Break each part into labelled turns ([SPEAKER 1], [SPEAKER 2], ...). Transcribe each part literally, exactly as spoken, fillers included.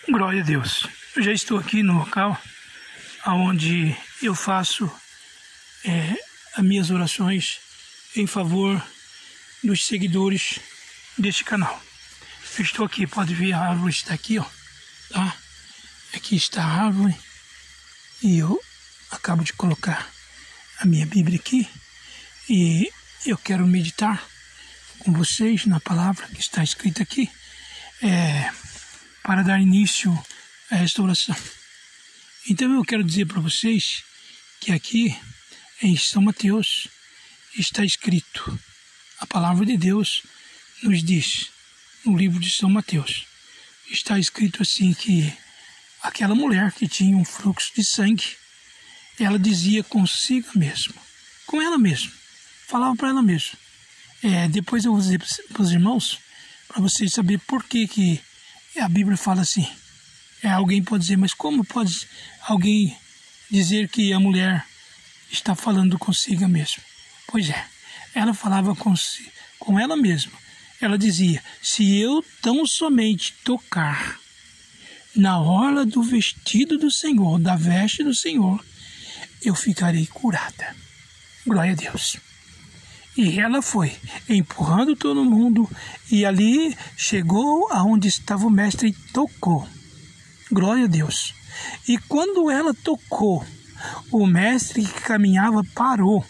[SPEAKER 1] Glória a Deus. Eu já estou aqui no local onde eu faço é, as minhas orações em favor dos seguidores deste canal. Eu estou aqui, pode ver, a árvore está aqui, ó, tá? Aqui está a árvore e eu acabo de colocar a minha Bíblia aqui e eu quero meditar com vocês na palavra que está escrita aqui, é, para dar início à restauração. Então eu quero dizer para vocês que aqui em São Mateus está escrito, a palavra de Deus nos diz, no livro de São Mateus, está escrito assim que aquela mulher que tinha um fluxo de sangue, ela dizia consigo mesma, com ela mesma, falava para ela mesma. É, depois eu vou dizer para os irmãos, para vocês saberem por que, que a Bíblia fala assim. É, alguém pode dizer, mas como pode alguém dizer que a mulher está falando consigo mesma? Pois é, ela falava com, com ela mesma. Ela dizia, se eu tão somente tocar na orla do vestido do Senhor, da veste do Senhor, eu ficarei curada. Glória a Deus. E ela foi empurrando todo mundo e ali chegou aonde estava o mestre e tocou. Glória a Deus. E quando ela tocou, o mestre que caminhava parou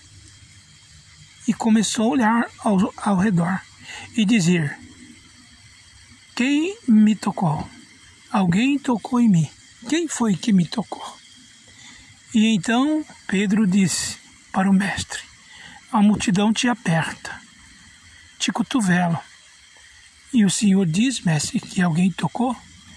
[SPEAKER 1] e começou a olhar ao, ao redor e dizer, quem me tocou? Alguém tocou em mim. Quem foi que me tocou? E então Pedro disse para o mestre, a multidão te aperta, te cotovela. E o Senhor diz, mestre, que alguém tocou?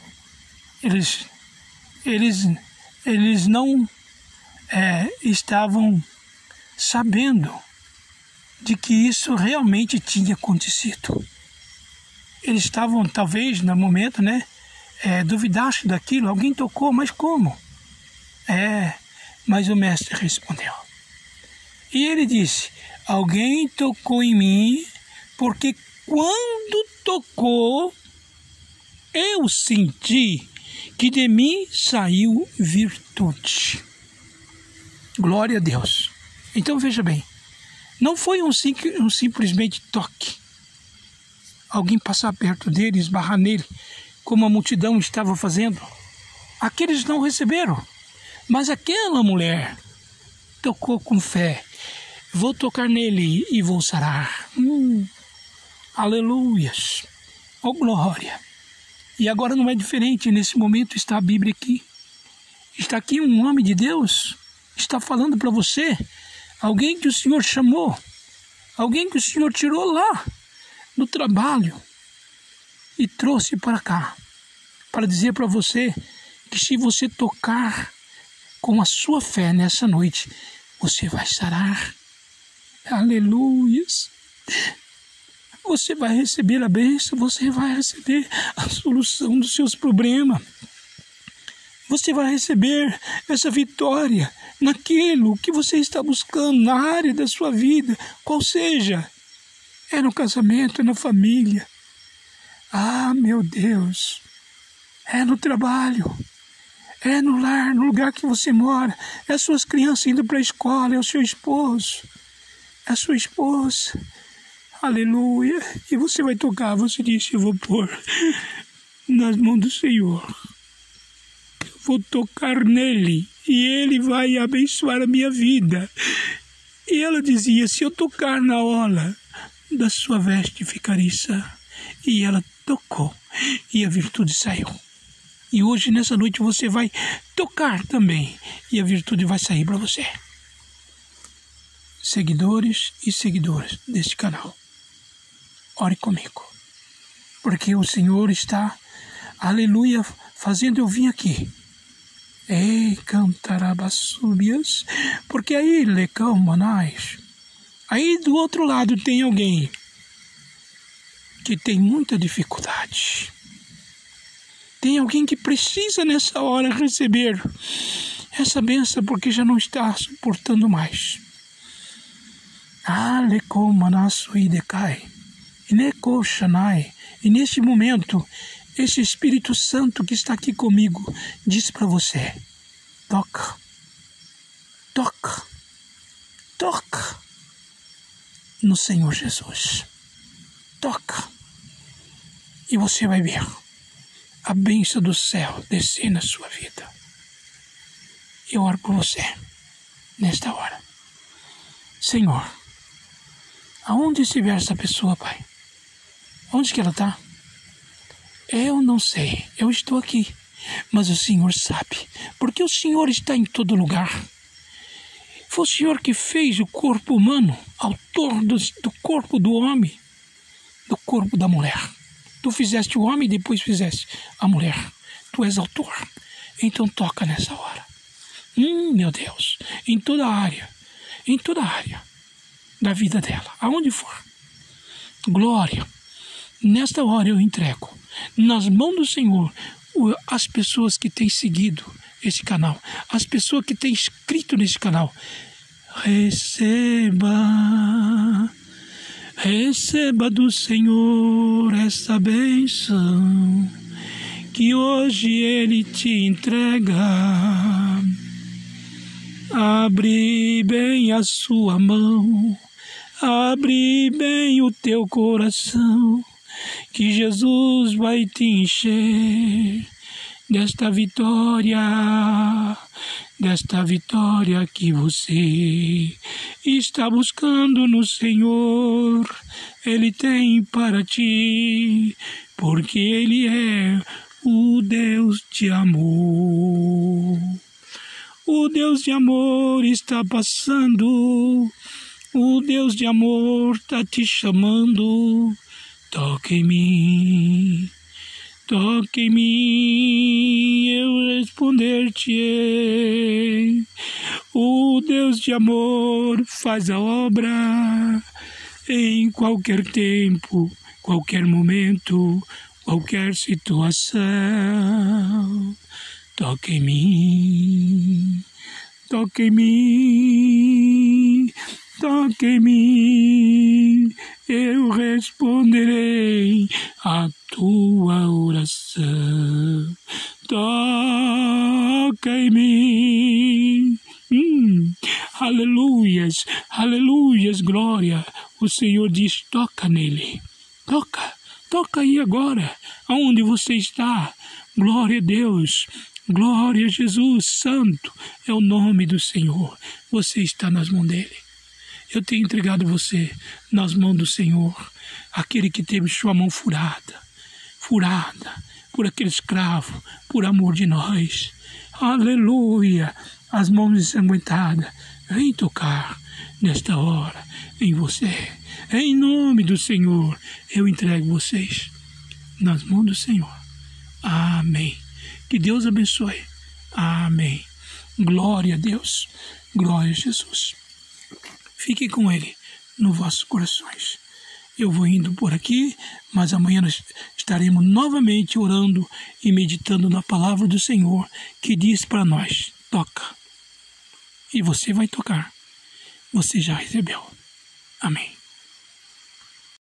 [SPEAKER 1] Eles, eles, eles não é, estavam sabendo de que isso realmente tinha acontecido. Eles estavam, talvez, no momento, né, é, duvidaste daquilo. Alguém tocou, mas como? É, mas o mestre respondeu. E ele disse, alguém tocou em mim, porque quando tocou, eu senti que de mim saiu virtude. Glória a Deus. Então veja bem, não foi um, sim, um simplesmente toque. Alguém passar perto dele, esbarrar nele, como a multidão estava fazendo. Aqueles não receberam, mas aquela mulher tocou com fé. Vou tocar nele e vou sarar. Hum, aleluias. Oh, glória. E agora não é diferente. Nesse momento está a Bíblia aqui. Está aqui um homem de Deus. Está falando para você. Alguém que o Senhor chamou. Alguém que o Senhor tirou lá do trabalho. E trouxe para cá. Para dizer para você que se você tocar com a sua fé nessa noite, você vai sarar. Aleluias. Você vai receber a bênção, você vai receber a solução dos seus problemas. Você vai receber essa vitória naquilo que você está buscando, na área da sua vida, qual seja. É no casamento, é na família. Ah, meu Deus. É no trabalho. É no lar, no lugar que você mora. É as suas crianças indo para a escola, é o seu esposo. É a sua esposa. Aleluia. E você vai tocar, você disse, eu vou pôr nas mãos do Senhor. Eu vou tocar nele e ele vai abençoar a minha vida. E ela dizia, se eu tocar na orla da sua veste, ficarei sã. E ela tocou e a virtude saiu. E hoje, nessa noite, você vai tocar também e a virtude vai sair para você. Seguidores e seguidoras deste canal, ore comigo, porque o Senhor está, aleluia, fazendo eu vir aqui. Ei, cantarabasúbias, porque aí, lecão, manais, aí do outro lado tem alguém que tem muita dificuldade. Tem alguém que precisa nessa hora receber essa bênção porque já não está suportando mais. E neste momento esse Espírito Santo que está aqui comigo diz para você: toca, toca, toca no Senhor Jesus. Toca. E você vai ver a bênção do céu descer na sua vida. Eu oro por você nesta hora. Senhor, aonde estiver essa pessoa, Pai? Onde que ela está? Eu não sei, eu estou aqui, mas o Senhor sabe, porque o Senhor está em todo lugar. Foi o Senhor que fez o corpo humano, autor do, do corpo do homem, do corpo da mulher. Tu fizeste o homem e depois fizeste a mulher. Tu és autor. Então toca nessa hora. Hum, meu Deus, em toda a área, em toda a área da vida dela, aonde for. Glória. Nesta hora eu entrego nas mãos do Senhor as pessoas que têm seguido esse canal, as pessoas que têm inscrito nesse canal. Receba, receba do Senhor essa bênção que hoje Ele te entrega. Abre bem a sua mão, abre bem o teu coração, que Jesus vai te encher desta vitória, desta vitória que você está buscando no Senhor. Ele tem para ti, porque Ele é o Deus de amor. O Deus de amor está passando, o Deus de amor está te chamando. Toca em mim, toca em mim, eu responder-te-ei. O Deus de amor faz a obra em qualquer tempo, qualquer momento, qualquer situação. Toca em mim, toca em mim, toca em mim, eu responderei a tua oração. Toca em mim. Hum, aleluias, aleluias, glória. O Senhor diz: toca nele. Toca, toca aí agora, aonde você está. Glória a Deus. Glória a Jesus, santo é o nome do Senhor. Você está nas mãos dele. Eu tenho entregado você nas mãos do Senhor, aquele que teve sua mão furada, furada por aquele escravo, por amor de nós. Aleluia, as mãos ensanguentadas, vem tocar nesta hora em você. Em nome do Senhor, eu entrego vocês nas mãos do Senhor. Amém. Que Deus abençoe. Amém. Glória a Deus. Glória a Jesus. Fique com Ele nos vossos corações. Eu vou indo por aqui, mas amanhã nós estaremos novamente orando e meditando na palavra do Senhor, que diz para nós: toca. E você vai tocar. Você já recebeu. Amém.